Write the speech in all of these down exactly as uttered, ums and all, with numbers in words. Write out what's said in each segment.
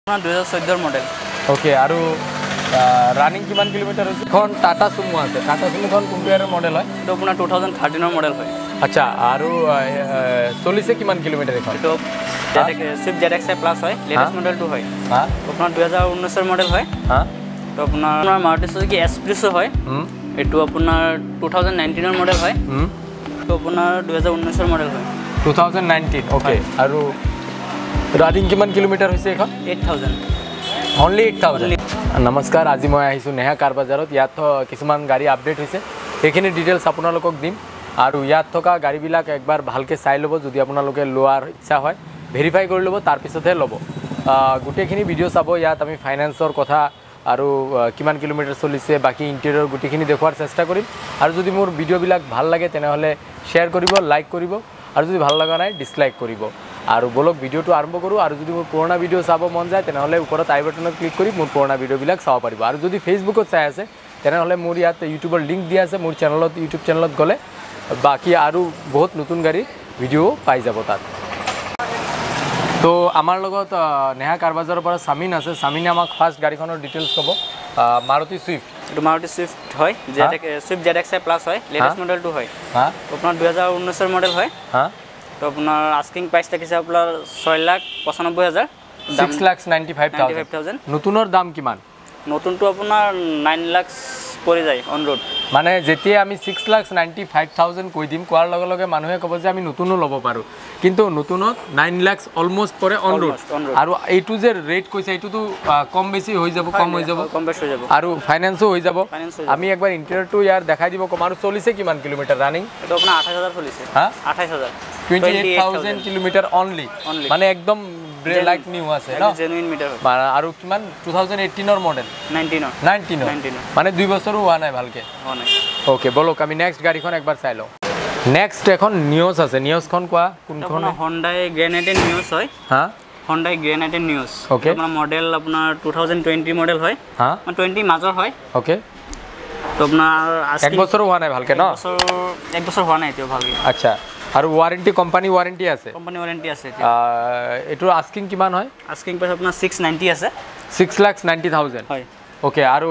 দুই হাজাৰ চৈধ্য মডেল। ওকে আৰু রানিং কিমান কিলোমিটার হইছে? এখন টাটা সুমো আছে। টাটা সুমো কোন কোম্পানির মডেল হয়? এটা আপোনাৰ দুই হাজাৰ তেৰ এর মডেল হয়। আচ্ছা আৰু চলিছে কিমান কিলোমিটার এখন? এটা সুইফট জেড এক্স প্লাস হয়, লেটেস্ট মডেলটো হয়। হ্যাঁ আপোনাৰ দুই হাজাৰ ঊনৈশ এর মডেল হয়। হ্যাঁ তো আপোনাৰ আপোনাৰ মাৰুতি সুজুকি এক্সপ্ৰেছো হয়। হুম এটো আপোনাৰ দুই হাজাৰ উনৈশ এর মডেল হয়। হুম তো আপোনাৰ দুই হাজাৰ ঊনৈশ এর মডেল হয়। দুই হাজাৰ উনৈশ ওকে আৰু রানিং কিমান কিলোমিটার হইছে এখন? আট হাজাৰ অনলি আট হাজাৰ। নমস্কাৰ, আজি মই আহিছোঁ নেহা কাৰ বজাৰত। ইয়াত কিছুমান গাড়ী আপডেট হৈছে, সেইখিনি ডিটেইলছ আপোনালোকক দিম আৰু ইয়াত থকা গাড়ীবিলাক একবাৰ ভালকৈ চাই ল'ব। যদি আপোনালোকে লোৱাৰ ইচ্ছা হয় ভেৰিফাই কৰি ল'ব, তাৰপিছতহে ল'ব। গোটেইখিনি ভিডিঅ' চাব। ইয়াত আমি ফাইনেন্সৰ কথা আৰু কিমান কিলোমিটাৰ চলিছে, বাকী ইণ্টেৰিয়ৰ গোটেইখিনি দেখুৱাৰ চেষ্টা কৰিম। আৰু যদি মোৰ ভিডিঅ'বিলাক ভাল লাগে তেনেহ'লে শ্বেয়াৰ কৰিব, লাইক কৰিব, আৰু যদি ভাল লগা নাই ডিছলাইক কৰিব। আৰু বলক ভিডিঅ'টো আৰম্ভ কৰোঁ। আৰু যদি মোৰ পুৰণা ভিডিঅ' চাব মন যায় তেনেহ'লে ওপৰত আই বাটনত ক্লিক কৰি মোৰ পুৰণা ভিডিঅ'বিলাক চাব পাৰিব। আৰু যদি ফেচবুকত চাই আছে তেনেহ'লে মোৰ ইয়াত ইউটিউবৰ লিংক দিয়া আছে। মোৰ চেনেলত ইউটিউব চেনেলত গ'লে বাকী আৰু বহুত নতুন গাড়ীৰ ভিডিঅ' পাই যাব তাত। তো আমাৰ লগত নেহা কাৰ বজাৰৰ পৰা সামিন আছে। সামিনে আমাক ফাৰ্ষ্ট গাড়ীখনৰ ডিটেইলছ ক'ব। মাৰুতি সুইফট, এইটো মাৰুতি সুইফট হয়, Z Swift Z X plus হয়, লেটেস্ট মডেলটো হয়। হ্যাঁ আপোনাৰ দুই হাজাৰ ঊনৈশ এর মডেল হয়। হ্যাঁ তো আপোনাৰ আস্কিং প্ৰাইস থাকিছে আপোনাৰ ছয় লাখ পঁচানব্বৈ হাজাৰ, six lakh ninety five thousand. নতুনৰ দাম কিমান? নতুনটো আপোনাৰ নাইন লাখ পৰি যায় অন ৰোড। মানে যেতিয়া আমি six lakh ninety five thousand কৈ দিম, কোৱাৰ লগে লগে মানুহে ক'ব যে আমি নতুনো ল'ব পাৰোঁ, কিন্তু নতুনত নাইন লাখ অলমোষ্ট পৰে অন ৰোড। আৰু এইটো যে ৰেট কৈছে এইটোতো কম বেছি হৈ যাব, কম হৈ যাব, কম বেছি হৈ যাব, আৰু ফাইনেন্সো হৈ যাব। আমি একবাৰ ইণ্টেৰিয়ৰটো ইয়াৰ দেখাই দিব কম। আৰু চলিছে কিমান কিলোমিটাৰ ৰানিং? এইটো আপোনাৰ আঠাইছ হাজাৰ চলিছে। হা আঠাইছ হাজাৰ twenty eight thousand kilometre only, মানে একদম লাইক নিউ আছে ন, জেনুইন মিটাৰ। আৰু কিমান? টু থাউজেণ্ড এইটিনৰ মডেল, নাইনটিনৰ নাইনটিনৰ মানে দুই বছৰো হোৱা নাই ভালকৈ। ওকে বলক আমি নেক্সট গাড়ীখন একবাৰ চাই লওঁ। নেক্সট এখন নিউজ আছে। নিউজখন কোৱা কোনখন? হণ্ডাই গ্ৰেনাইটেড নিউজ হয়। হা হণ্ডাই গ্ৰেনাইটেড নিউজ। ওকে আপোনাৰ মডেল আপোনাৰ টু থাউজেণ্ড টুৱেণ্টি মডেল হয়। হা টুৱেণ্টি মাজৰ হয়। ওকে তো আপোনাৰ এক বছৰো হোৱা নাই ভালকৈ ন? বছৰ এক বছৰ হোৱা নাই এতিয়াও ভালকৈ। আচ্ছা আৰু ৱাৰেণ্টি কোম্পানী ৱাৰেণ্টি আছে? কোম্পানী ৱাৰেণ্টি আছে। এইটোৰ আস্কিং কিমান হয়? আস্কিং প্ৰাইচ আপোনাৰ ছিক্স নাইণ্টি আছে। ছিক্স লাখ নাইণ্টি থাউজেণ্ড হয়। ওকে আৰু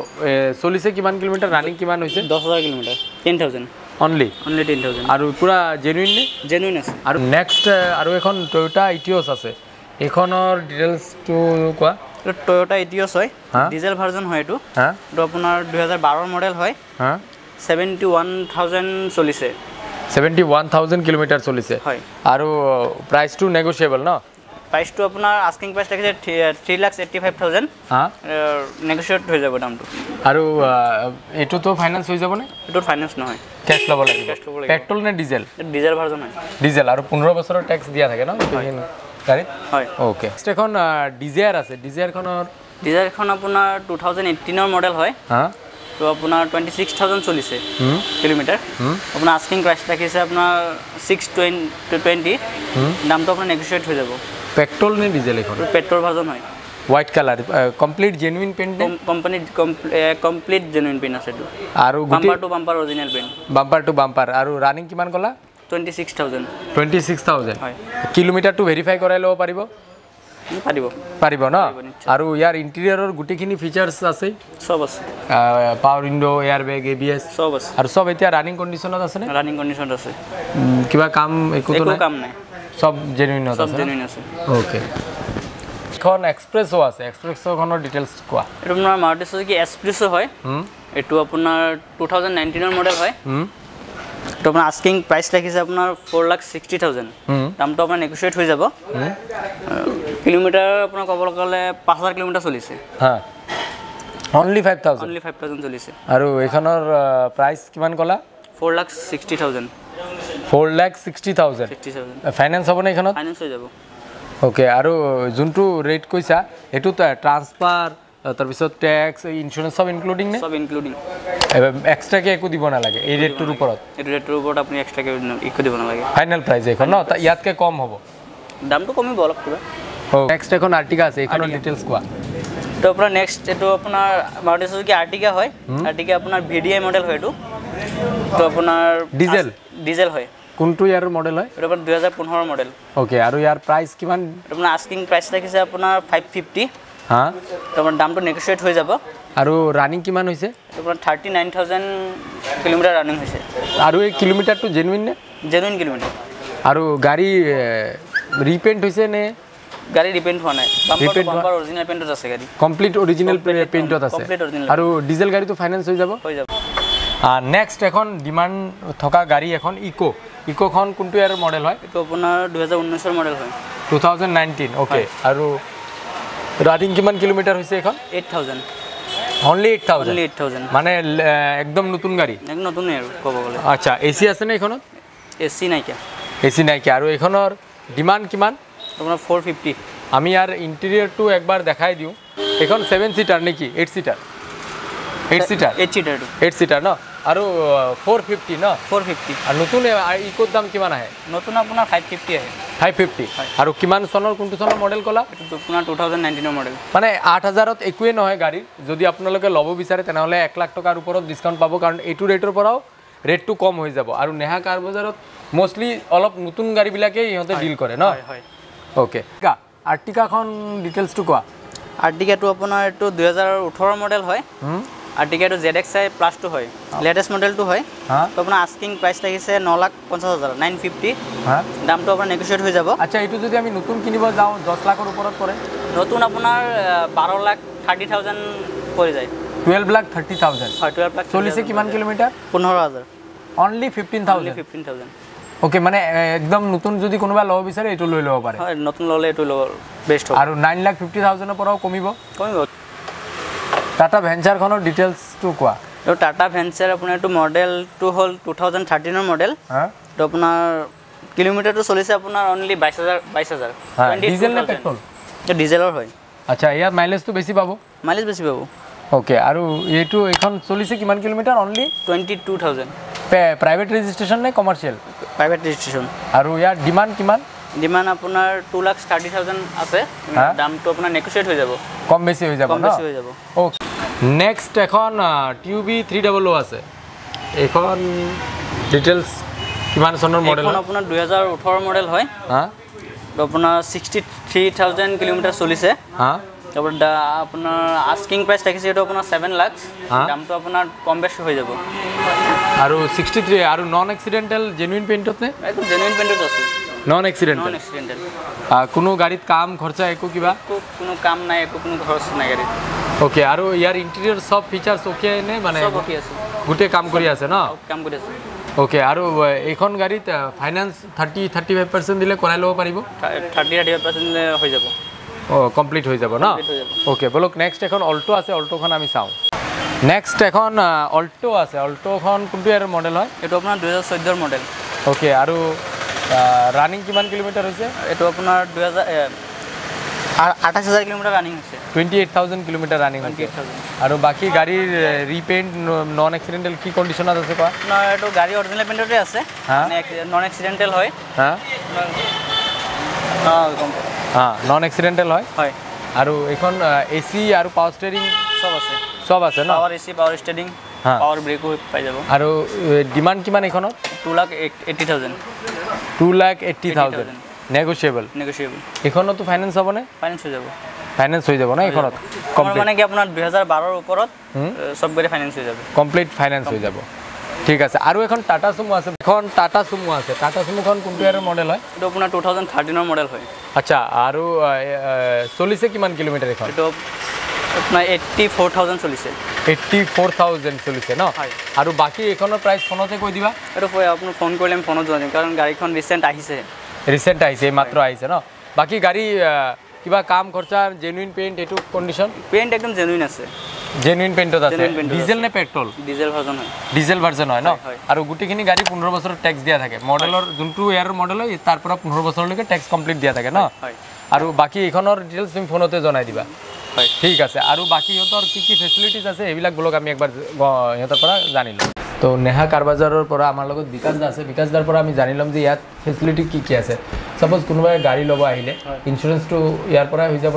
চলিছে কিমান কিলোমিটাৰ? ৰানিং কিমান হৈছে? দহ হাজাৰ kilometre, ten thousand only only ten thousand. আৰু পূৰা জেনুইন নে? জেনুইন আছে। আৰু নেক্সট আৰু এখন টয়োটা ইটিঅছ আছে, এইখনৰ ডিটেইলছটো কোৱা। এইটো টয়োটা ইটিঅছ হয়, ডিজেল ভাৰ্জন হয়। এইটো এইটো আপোনাৰ দুই হাজাৰ বাৰৰ মডেল হয়। হা ছেভেণ্টি ওৱান থাউজেণ্ড চলিছে। ছেভেণ্টি ওৱান থাউজেণ্ড কিলোমিটাৰ চলিছে হয়। আৰু প্ৰাইচটো নেগোচিয়েবল ন? প্ৰাইচটো আপোনাৰ আস্কিং প্ৰাইচ থাকিছে three lakh eighty five thousand. হা নেগোচিয়েট হৈ যাব দামটো। আৰু এইটোতো ফাইনেন্স হৈ যাবনে? এইটো ফাইনেন্স নহয়, কেছ ল'ব লাগিব। পেট্ৰল নে ডিজেল? ডিজেল ভাৰ্জন হয়। ডিজেল আৰু পোন্ধৰ বছৰৰ টেক্স দিয়া থাকে ন গাড়ীত? হয়। ওকে নেক্সট এখন ডিজায়াৰ আছে। ডিজায়াৰখনৰ ডিজায়াৰখন আপোনাৰ টু থাউজেণ্ড এইটিনৰ মডেল হয়। হা তো আপোনাৰ টুৱেণ্টি ছিক্স থাউজেণ্ড চলিছে কিলোমিটাৰ। আপোনাৰ আস্কিং প্ৰাইচ ৰাখিছে আপোনাৰ ছিক্স টুৱেণ্টি টুৱেণ্টি দামটো আপোনাৰ নেগোচিয়েট হৈ যাব। পেট্ৰল নে ডিজেল? এখন পেট্ৰল ভাৰ্জন হয়, white colour, complete genuine paint. Company complete genuine paint আছে এইটো। আৰু bumper to bumper original paint, bumper to bumper. আৰু ৰানিং কিমান ক'লা? Twenty six thousand. Twenty six thousand হয়। কিলোমিটাৰটো ভেৰিফাই কৰাই ল'ব পাৰিব? পাৰিব পাৰিব ন? আৰু ইয়াৰ ইণ্টেৰিয়ৰৰ গোটেইখিনি ফিচাৰ্ছ আছে? চব আছে। Power window, air bag, A B S চব আছে। আৰু চব এতিয়া ৰানিং কণ্ডিশ্যনত আছেনে? ৰানিং কণ্ডিশ্যনত আছে। কিবা কাম একো কাম নাই, চব জেনুইনত চব জেনুইন আছে। ওকে এখন এক্সপ্ৰেছো আছে। এক্সপ্ৰেছোখনৰ ডিটেইলছ কোৱা। এইটো আপোনাৰ মাৰুতি সুজুকি এক্সপ্ৰেছো হয়। এইটো আপোনাৰ টু থাউজেণ্ড নাইনটিনৰ মডেল হয়। তো আপোনাৰ আস্কিং প্ৰাইচ ৰাখিছে আপোনাৰ ফ'ৰ লাখ ছিক্সটি থাউজেণ্ড। দামটো আপোনাৰ নেগোচিয়েট হৈ যাব। কিলোমিটাৰ আপোনাৰ ক'ব গ'লে পাঁচ হাজাৰ কিলোমিটাৰ চলিছে। হা only five thousand only five thousand চলিছে। আৰু এইখনৰ প্ৰাইচ কিমান ক'লা? Four lakh sixty thousand. Four lakh sixty thousand sixty thousand finance হ'বনে এইখনত? ফাইনেন্স হৈ যাব। ওকে আৰু যোনটো ৰেট কৈছা এইটোত ট্ৰান্সফাৰ তাৰপিছত টেক্স ইঞ্চুৰেঞ্চ চব ইনক্লুডিং নে? চব ইনক্লুডিং, এক্সট্ৰাকৈ একো দিব নালাগে এই ৰেটটোৰ ওপৰত? এইটো ৰেটটোৰ ওপৰত আপুনি এক্সট্ৰাকৈ একো দিব নালাগে। ফাইনেল প্ৰাইচ এইখন ন? ইয়াতকৈ কম হ'ব? দামটো কমিব অলপ কিবা। নেক্সট এখন আৰ্টিকা আছে, এইখনৰ ডিটেইলছ কোৱা। তো আপোনাৰ নেক্সট এইটো আপোনাৰ মাৰুতি সুজুকি আৰ্টিকা হয়। আৰ্টিকা আপোনাৰ ভি ডি আই মডেল হয়। এইটো তো আপোনাৰ ডিজেল ডিজেল হয়। কোনটো ইয়াৰৰ মডেল হয় এটা আপোনাৰ দুই হাজাৰ পোন্ধৰ মডেল ওকে আৰু ইয়াৰ প্ৰাইস কিমান আপোনাৰ আস্কিং প্ৰাইস ৰাখিছে আপোনাৰ পাঁচশ পঞ্চাছ হা তো আপোনাৰ দামটো নেগোশিয়েট হৈ যাব আৰু ৰানিং কিমান হৈছে আপোনাৰ thirty nine thousand kilometre running হৈছে আৰু এই কিলোমিটাৰটো জেনুইন নে জেনুইন কিলোমিটাৰ আৰু গাড়ী ৰিপেইণ্ট হৈছে নে গাড়ী ৰিপেইণ্ট হোৱা নাই বাম্পাৰ বাম্পাৰ অৰিজিনাল পেইণ্টত আছে গাড়ী কমপ্লিট অৰিজিনাল পেইণ্টত আছে কমপ্লিট অৰিজিনাল আৰু ডিজেল গাড়ীটো ফাইনান্স হৈ যাব হৈ যাব নেক্সট এখন ডিমান্ড থকা গাড়ী এখন ইকো ইকোখন কোনটো ইয়াৰ মডেল হয় এইটো আপোনাৰ দুই হাজাৰ ঊনৈছৰ মডেল হয় টু থাউজেণ্ড নাইনটিন ওকে আৰু ৰানিং কিমান কিলোমিটাৰ হৈছে এখন eight thousand only eight thousand only eight thousand মানে একদম নতুন গাড়ী এক নতুনেই আৰু ক'ব গ'লে আচ্ছা এচি আছে নে এখনত এচি নাইকিয়া এচি নাইকিয়া আৰু এখনৰ ডিমান্ড কিমান আপোনাৰ ফ'ৰ ফিফটি আমি ইয়াৰ ইণ্টেৰিয়ৰটো একবাৰ দেখাই দিওঁ এখন ছেভেন চিটাৰ নেকি eight seater eight seater eight চিটাৰটো এইট চিটাৰ ন আৰু ফ'ৰ ফিফটি ন ফ'ৰ ফিফটি আৰু নতুন ইকোৰ দাম কিমান আহে নতুন আপোনাৰ ফাইভ ফিফটি আহে ফাইভ ফিফটি আৰু কিমান চনৰ কোনটো চনৰ মডেল ক'লা এইটো আপোনাৰ টু থাউজেণ্ড নাইনটিনৰ মডেল মানে আঠ হাজাৰত একোৱে নহয় গাড়ীৰ যদি আপোনালোকে ল'ব বিচাৰে তেনেহ'লে এক লাখ টকাৰ ওপৰত ডিছকাউণ্ট পাব কাৰণ এইটো ৰেটৰ পৰাও ৰেটটো কম হৈ যাব আৰু নেহা কাৰ বজাৰত মষ্টলি অলপ নতুন গাড়ীবিলাকেই ইহঁতে ডিল কৰে ন হয় ওকে আৰ্টিকাখন ডিটেইলছটো কোৱা আৰ্টিকাটো আপোনাৰ এইটো দুই হাজাৰ ওঠৰৰ মডেল হয় আৰ্টিকাটো জেড এক্স আই প্লাছটো হয় লেটেষ্ট মডেলটো হয় তো আপোনাৰ আস্কিং প্ৰাইচ লাগিছে ন লাখ পঞ্চাছ হাজাৰ নাইন ফিফটি দামটো আপোনাৰ নেগোচিয়েট হৈ যাব আচ্ছা এইটো যদি আমি নতুন কিনিব যাওঁ দহ লাখৰ ওপৰত পৰে নতুন আপোনাৰ বাৰ লাখ থাৰ্টি থাউজেণ্ড পৰি যায় টুৱেল্ভ লাখ থাৰ্টি থাউজেণ্ড হয় টুৱেল্ভ লাখ চলিছে কিমান কিলোমিটাৰ পোন্ধৰ হাজাৰ only fifteen thousand fifteen thousand okay মানে একদম নতুন যদি কোনোবা ল'ব বিচাৰে এইটো লৈ ল'ব পাৰে হয় নতুন ল'লে এইটো ল'ব বেষ্ট হ'ব আৰু নাইন লাখ ফিফটি থাউজেণ্ডৰ পৰাও কমিব কমিব টাটা ভেঞ্চাৰখনৰ ডিটেইলছটো কোৱা এইটো টাটা ভেঞ্চাৰ আপোনাৰ এইটো মডেলটো হ'ল টু থাউজেণ্ড থাৰ্টিনৰ মডেল তো আপোনাৰ কিলোমিটাৰটো চলিছে আপোনাৰ অনলি বাইছ হাজাৰ বাইছ হাজাৰ ডিজেল নে পেট্ৰল এইটো ডিজেলৰ হয় আচ্ছা ইয়াৰ মাইলেজটো বেছি পাব মাইলেজ বেছি পাব ওকে আৰু এইটো এইখন চলিছে কিমান kilometre only twenty two thousand private registration নে কমাৰ্চিয়েল প্ৰাইভেট ৰেজিষ্ট্ৰেশ্যন আৰু ইয়াৰ ডিমাণ্ড কিমান ডিমাণ্ড আপোনাৰ টু লাখ থাৰ্টি থাউজেণ্ড আছে দামটো আপোনাৰ নেগোচিয়েট হৈ যাব কম বেছি হৈ যাব কম বেছি হৈ যাব ওকে নেক্সট এখন টিউবি থ্ৰী ডাবল অ' আছে এইখন ডিটেইলছ কিমান চনৰ মডেল এইখন আপোনাৰ দুই হাজাৰ ওঠৰ মডেল হয় হা তো আপোনাৰ ছিক্সটি থ্ৰী থাউজেণ্ড কিলোমিটাৰ চলিছে হা তাৰপৰা আপোনাৰ আস্কিং প্ৰাইচ ৰাখিছে এইটো আপোনাৰ ছেভেন লাখ দামটো আপোনাৰ কম বেছি হৈ যাব আৰু ছিক্সটি থ্ৰী আৰু নন এক্সিডেণ্টেল জেনুইন পেইণ্টত নে একদম জেনুইন পেইণ্টত আছে নন এক্সিডেণ্টেল নন এক্সিডেণ্টেল কোনো গাড়ীত কাম খৰচা একো কিবা কোনো কাম নাই একো কোনো খৰচ নাই গাড়ীত ওকে আৰু ইয়াৰ ইণ্টেৰিয়ৰ চব ফিচাৰ্ছ অ'কে নে মানে চব অ'কে আছে গোটেই কাম কৰি আছে ন কাম কৰি আছে ওকে আৰু এইখন গাড়ীত finance thirty thirty five percent দিলে কৰাই ল'ব পাৰিব থাৰ্টি থাৰ্টি ফাইভ পাৰ্চেণ্ট দিলে হৈ যাব অঁ কমপ্লিট হৈ যাব ন ওকে বলক নেক্সট এখন অল্টো আছে অল্টোখন আমি চাওঁ নেক্সট এখন অল্টো আছে অল্টোখন কোনটো ইয়াৰ মডেল হয় এইটো আপোনাৰ দুহেজাৰ চৈধ্যৰ মডেল ওকে আৰু ৰানিং কিমান কিলোমিটাৰ হৈছে এইটো আপোনাৰ দুহেজাৰ আঠাইছ হাজাৰ কিলোমিটাৰ ৰানিং হৈছে twenty eight thousand kilometre running হৈছে আৰু বাকী গাড়ীৰ ৰিপেইণ্ট নন এক্সিডেণ্টেল কি কণ্ডিশ্যনত আছে কোৱা আপোনাৰ এইটো গাড়ী অৰিজিনেল পেইণ্টতে আছে নন এক্সিডেণ্টেল হয় হা অঁ হা নন এক্সিডেণ্টেল হয় হয় আৰু এইখন এ চি আৰু পাৱাৰ ষ্টেৰিং চব আছে চব আছে ন power A C power steering power ব্ৰেকো পাই যাব আৰু ডিমাণ্ড কিমান এইখনত two lakh eighty thousand two lakh eighty thousand negotiable negotiable এইখনতো ফাইনেন্স হ'বনে ফাইনেন্স হৈ যাব ফাইনেন্স হৈ যাব ন এইখনত মানে কি আপোনাৰ দুহেজাৰ বাৰৰ ওপৰত চব গাড়ী ফাইনেন্স হৈ যাব কমপ্লিট ফাইনেন্স হৈ যাব ঠিক আছে আৰু এখন টাটা চুমু আছে এখন টাটা চুমু আছে টাটা চুমুখন কোনটো ইয়াৰ মডেল হয় এইটো আপোনাৰ টু থাউজেণ্ড থাৰ্টিনৰ মডেল হয় আচ্ছা আৰু চলিছে কিমান কিলোমিটাৰ এখন এইটো আপোনাৰ এইট্টি ফ'ৰ থাউজেণ্ড চলিছে এইট্টি ফ'ৰ থাউজেণ্ড চলিছে ন আৰু বাকী এইখনৰ প্ৰাইচ ফোনতে কৈ দিবা এইটো আপুনি ফোন কৰিলে আমি ফোনত জনাই দিম কাৰণ গাড়ীখন ৰিচেণ্ট আহিছে ৰিচেণ্ট আহিছে মাত্ৰ আহিছে ন বাকী গাড়ী কিবা কাম খৰচা জেনুইন পেইণ্ট এইটো কণ্ডিশ্যন পেইণ্ট একদম জেনুইন আছে জেনুইন পেইণ্টত আছে ডিজেল নে পেট্ৰল ডিজেল ভাৰ্জন হয় ডিজেল ভাৰ্জন হয় ন আৰু গোটেইখিনি গাড়ী পোন্ধৰ বছৰৰ টেক্স দিয়া থাকে মডেলৰ যোনটো ইয়াৰ মডেল হয় তাৰ পৰা পোন্ধৰ বছৰলৈকে টেক্স কমপ্লিট দিয়া থাকে ন আৰু বাকী এইখনৰ ডিটেইলছ তুমি ফোনতে জনাই দিবা হয় ঠিক আছে আৰু বাকী ইহঁতৰ কি কি ফেচিলিটিজ আছে এইবিলাক ব্লগ আমি একবাৰ ইহঁতৰ পৰা জানিলোঁ তো নেহা কাৰ বাজাৰৰ পৰা আমাৰ লগত বিকাশ দা আছে বিকাশ দাৰ পৰা আমি জানি ল'ম যে ইয়াত ফেচিলিটি কি কি আছে সাপোজ কোনোবাই গাড়ী ল'ব আহিলে ইঞ্চুৰেঞ্চটো ইয়াৰ পৰাই হৈ যাবনে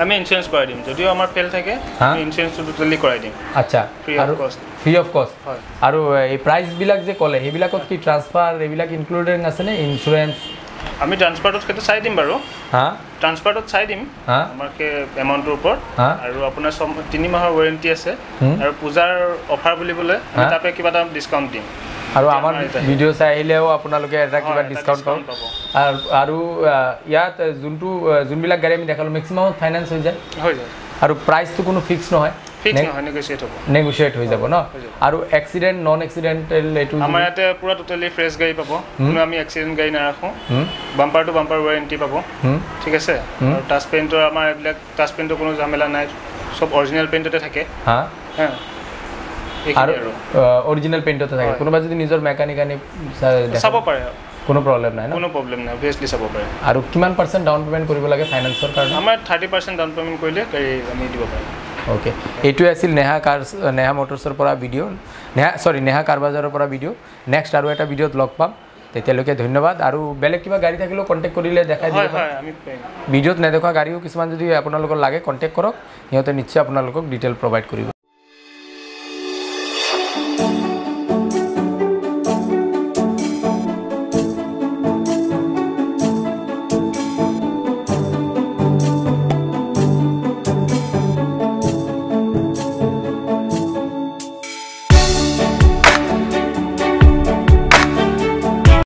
আমি ইঞ্চুৰেঞ্চ কৰাই দিম যদিও আমাৰ ফেল থাকে আমি ইঞ্চুৰেঞ্চটো টোটালি কৰাই দিম আচ্ছা free of cost free of cost হয় আৰু এই প্ৰাইচবিলাক যে ক'লে সেইবিলাকত কি ট্ৰান্সফাৰ এইবিলাক ইনক্লুডেড আছেনে ইঞ্চুৰেঞ্চ আমি ট্ৰান্সফাৰটোত সেইটো চাই দিম বাৰু হা ট্ৰান্সফাৰটোত চাই দিম আমাৰ কে এমাউণ্টৰ ওপৰত আৰু আপোনাৰ তিনি মাহৰ ৱাৰেণ্টি আছে আৰু পূজাৰ অফাৰ বুলিবলৈ আমি তাতে কিবা এটা ডিছকাউণ্ট দিম আৰু আমাৰ ভিডিঅ' চাই আহিলেও আপোনালোকে এটা কিবা ডিছকাউণ্ট পাব আৰু আৰু ইয়াত যোনটো যোনবিলাক গাড়ী আমি দেখালোঁ মেক্সিমাম ফাইনেন্স হৈ যায় হৈ যায় আৰু প্ৰাইচটো কোনো ফিক্স নহয় ফিক্স নহয় নেগোচিয়েট হ'ব নেগোচিয়েট হৈ যাব ন আৰু এক্সিডেণ্ট নন এক্সিডেণ্টেল এইটো আমাৰ ইয়াতে পুৰা টোটেলি ফ্ৰেছ গাড়ী পাব কোনো আমি এক্সিডেণ্ট গাড়ী নাৰাখোঁ বাম্পাৰ টু বাম্পাৰ ৱাৰেণ্টি পাব ঠিক আছে আৰু টাচ পেইণ্টৰ আমাৰ এইবিলাক টাচ পেইণ্টৰ কোনো ঝামেলা নাই চব অৰিজিনেল পেইণ্টতে থাকে হা আৰু অৰিজিনেল পেইণ্টতে থাকে কোনোবা যদি নিজৰ মেকানিক আনি চাব পাৰে কোনো প্ৰব্লেম নাই কোনো প্ৰব্লেম নাই অবভিয়াছলি চাব পাৰে আৰু কিমান পাৰ্চেণ্ট ডাউন পে'মেণ্ট কৰিব লাগে ফাইনেন্সৰ কাৰণে আমাৰ থাৰ্টি পাৰ্চেণ্ট ডাউন পে'মেণ্ট কৰিলে গাড়ী আমি দিব পাৰিম অ'কে এইটোৱে আছিল নেহা কাৰ্ছ নেহা মটৰ্ছৰ পৰা ভিডিঅ' নেহা চৰি নেহা কাৰ বাজাৰৰ পৰা ভিডিঅ' নেক্সট আৰু এটা ভিডিঅ'ত লগ পাম তেতিয়ালৈকে ধন্যবাদ আৰু বেলেগ কিবা গাড়ী থাকিলেও কণ্টেক্ট কৰিলে দেখাই দিব ভিডিঅ'ত নেদেখোৱা গাড়ীও কিছুমান যদি আপোনালোকৰ লাগে কণ্টেক্ট কৰক সিহঁতে নিশ্চয় আপোনালোকক ডিটেইল প্ৰভাইড কৰিব